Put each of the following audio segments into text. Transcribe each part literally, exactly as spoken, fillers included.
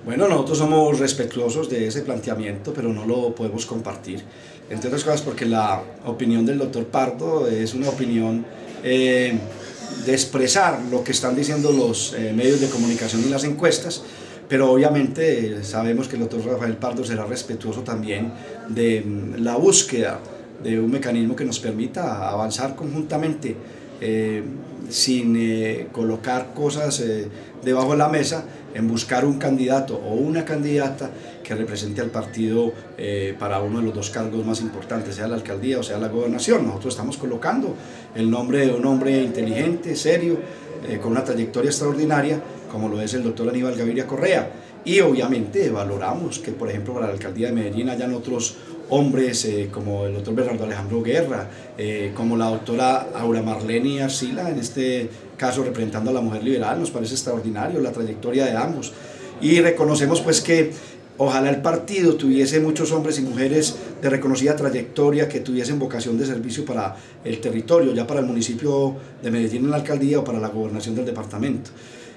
Bueno, nosotros somos respetuosos de ese planteamiento, pero no lo podemos compartir. Entre otras cosas porque la opinión del doctor Pardo es una opinión eh, de expresar lo que están diciendo los eh, medios de comunicación y las encuestas, pero obviamente eh, sabemos que el doctor Rafael Pardo será respetuoso también de mm, la búsqueda de un mecanismo que nos permita avanzar conjuntamente eh, sin eh, colocar cosas eh, debajo de la mesa, en buscar un candidato o una candidata que represente al partido eh, para uno de los dos cargos más importantes, sea la alcaldía o sea la gobernación. Nosotros estamos colocando el nombre de un hombre inteligente, serio, eh, con una trayectoria extraordinaria, como lo es el doctor Aníbal Gaviria Correa. Y obviamente valoramos que, por ejemplo, para la alcaldía de Medellín hayan otros hombres eh, como el doctor Bernardo Alejandro Guerra, eh, como la doctora Aura Marlene Arcila, en este caso representando a la mujer liberal. Nos parece extraordinario la trayectoria de ambos y reconocemos pues que ojalá el partido tuviese muchos hombres y mujeres de reconocida trayectoria que tuviesen vocación de servicio para el territorio, ya para el municipio de Medellín en la alcaldía o para la gobernación del departamento.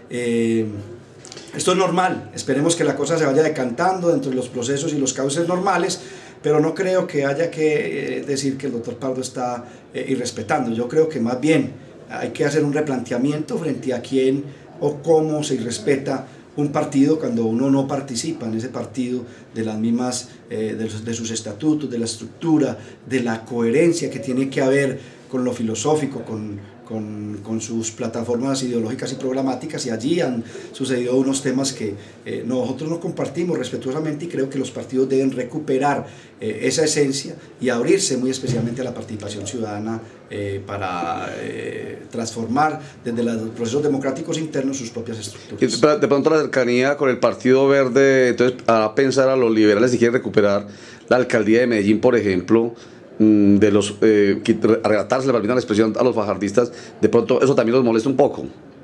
Eh, esto es normal, esperemos que la cosa se vaya decantando dentro de los procesos y los cauces normales, pero no creo que haya que eh, decir que el doctor Pardo está eh, irrespetando. Yo creo que más bien hay que hacer un replanteamiento frente a quién o cómo se irrespeta un partido cuando uno no participa en ese partido de las mismas, eh, de, de sus estatutos, de la estructura, de la coherencia que tiene que haber con lo filosófico, con, con, con sus plataformas ideológicas y programáticas, y allí han sucedido unos temas que eh, nosotros no compartimos respetuosamente, y creo que los partidos deben recuperar eh, esa esencia y abrirse muy especialmente a la participación ciudadana eh, para eh, transformar desde los procesos democráticos internos sus propias estructuras. Y de pronto la cercanía con el Partido Verde, entonces a pensar a los liberales si quieren recuperar la alcaldía de Medellín, por ejemplo, de los eh, arrebatarse, le permitan la expresión a los fajardistas, de pronto eso también los molesta un poco.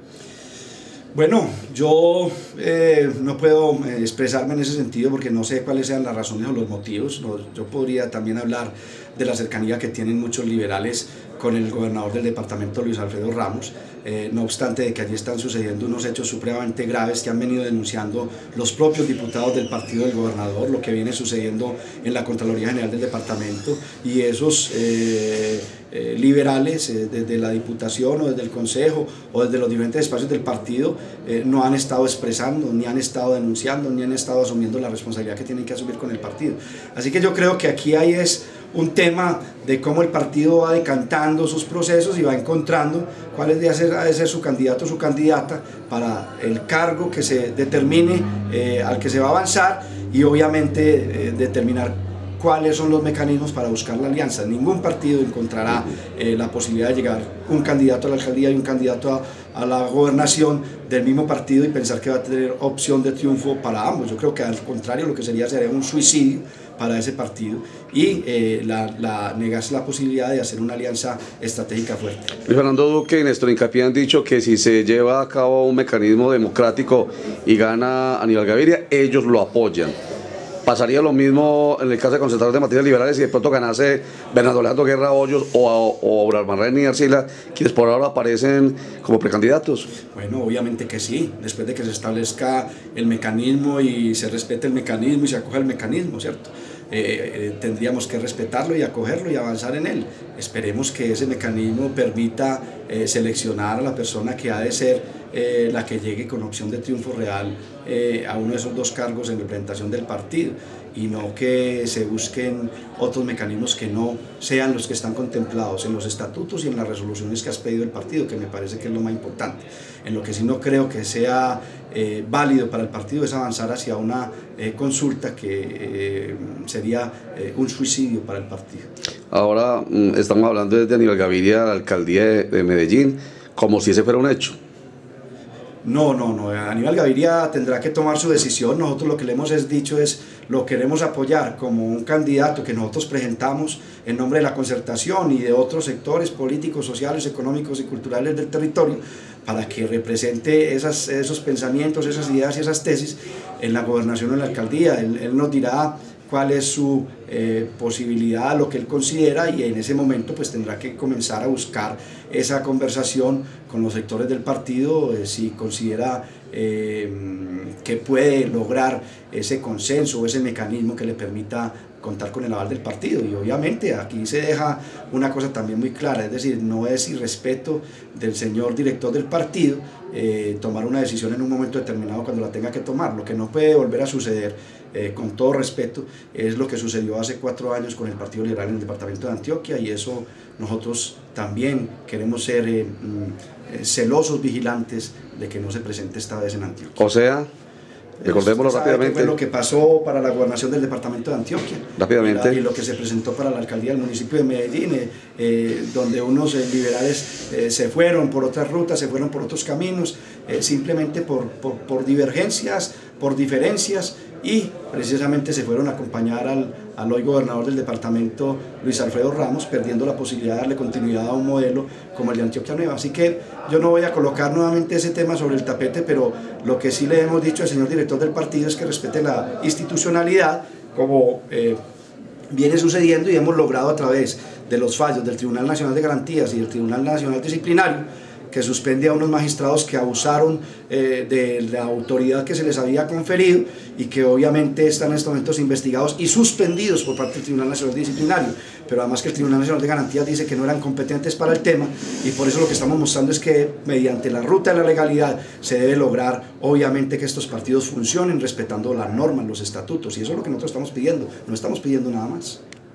Bueno, yo eh, no puedo eh, expresarme en ese sentido porque no sé cuáles sean las razones o los motivos. No, yo podría también hablar de la cercanía que tienen muchos liberales con el gobernador del departamento, Luis Alfredo Ramos, eh, no obstante de que allí están sucediendo unos hechos supremamente graves que han venido denunciando los propios diputados del partido del gobernador, lo que viene sucediendo en la Contraloría General del departamento, y esos eh, eh, liberales eh, desde la diputación o desde el consejo o desde los diferentes espacios del partido eh, no han estado expresando, ni han estado denunciando, ni han estado asumiendo la responsabilidad que tienen que asumir con el partido. Así que yo creo que aquí hay es un tema de cómo el partido va decantando sus procesos y va encontrando cuál es de hacer, de ser su candidato o su candidata para el cargo que se determine, eh, al que se va a avanzar, y obviamente eh, determinar cuáles son los mecanismos para buscar la alianza. Ningún partido encontrará eh, la posibilidad de llegar un candidato a la alcaldía y un candidato a, a la gobernación del mismo partido y pensar que va a tener opción de triunfo para ambos. Yo creo que al contrario lo que sería sería un suicidio para ese partido y eh, la, la, negarse la posibilidad de hacer una alianza estratégica fuerte. Luis Fernando Duque y Néstor Incapié han dicho que si se lleva a cabo un mecanismo democrático y gana Aníbal Gaviria, ellos lo apoyan. ¿Pasaría lo mismo en el caso de concentradores de materias liberales si de pronto ganase Bernardo Alejandro Guerra Hoyos o, o Aura Marlene Arcila, quienes por ahora aparecen como precandidatos? Bueno, obviamente que sí, después de que se establezca el mecanismo y se respete el mecanismo y se acoja el mecanismo, ¿cierto? Eh, eh, tendríamos que respetarlo y acogerlo y avanzar en él. Esperemos que ese mecanismo permita eh, seleccionar a la persona que ha de ser eh, la que llegue con opción de triunfo real eh, a uno de esos dos cargos en representación del partido, y no que se busquen otros mecanismos que no sean los que están contemplados en los estatutos y en las resoluciones que has pedido el partido, que me parece que es lo más importante. En lo que sí no creo que sea eh, válido para el partido es avanzar hacia una eh, consulta que eh, sería eh, un suicidio para el partido. Ahora mm, estamos hablando desde Aníbal Gaviria a la alcaldía de, de Medellín, como si ese fuera un hecho. No, no, no, Aníbal Gaviria tendrá que tomar su decisión. Nosotros lo que le hemos es dicho es, lo queremos apoyar como un candidato que nosotros presentamos en nombre de la concertación y de otros sectores políticos, sociales, económicos y culturales del territorio, para que represente esas, esos pensamientos, esas ideas y esas tesis en la gobernación o en la alcaldía. Él, él nos dirá cuál es su eh, posibilidad a lo que él considera, y en ese momento pues tendrá que comenzar a buscar esa conversación con los sectores del partido, eh, si considera eh, que puede lograr ese consenso o ese mecanismo que le permita contar con el aval del partido. Y obviamente aquí se deja una cosa también muy clara, es decir, no es irrespeto del señor director del partido eh, tomar una decisión en un momento determinado cuando la tenga que tomar. Lo que no puede volver a suceder, eh, con todo respeto, es lo que sucedió hace cuatro años con el Partido Liberal en el departamento de Antioquia, y eso nosotros también queremos ser eh, eh, celosos, vigilantes de que no se presente esta vez en Antioquia. O sea, recordémoslo rápidamente. Fue lo que pasó para la gobernación del departamento de Antioquia. Rápidamente. Y, la, y lo que se presentó para la alcaldía del municipio de Medellín, eh, eh, donde unos eh, liberales eh, se fueron por otras rutas, se fueron por otros caminos, eh, simplemente por, por, por divergencias, por diferencias, y precisamente se fueron a acompañar al, al hoy gobernador del departamento, Luis Alfredo Ramos, perdiendo la posibilidad de darle continuidad a un modelo como el de Antioquia Nueva. Así que yo no voy a colocar nuevamente ese tema sobre el tapete, pero lo que sí le hemos dicho al señor director del partido es que respete la institucionalidad, como eh, viene sucediendo y hemos logrado a través de los fallos del Tribunal Nacional de Garantías y del Tribunal Nacional Disciplinario, que suspende a unos magistrados que abusaron eh, de la autoridad que se les había conferido, y que obviamente están en estos momentos investigados y suspendidos por parte del Tribunal Nacional Disciplinario, pero además que el Tribunal Nacional de Garantías dice que no eran competentes para el tema, y por eso lo que estamos mostrando es que mediante la ruta de la legalidad se debe lograr obviamente que estos partidos funcionen respetando las normas, los estatutos, y eso es lo que nosotros estamos pidiendo, no estamos pidiendo nada más.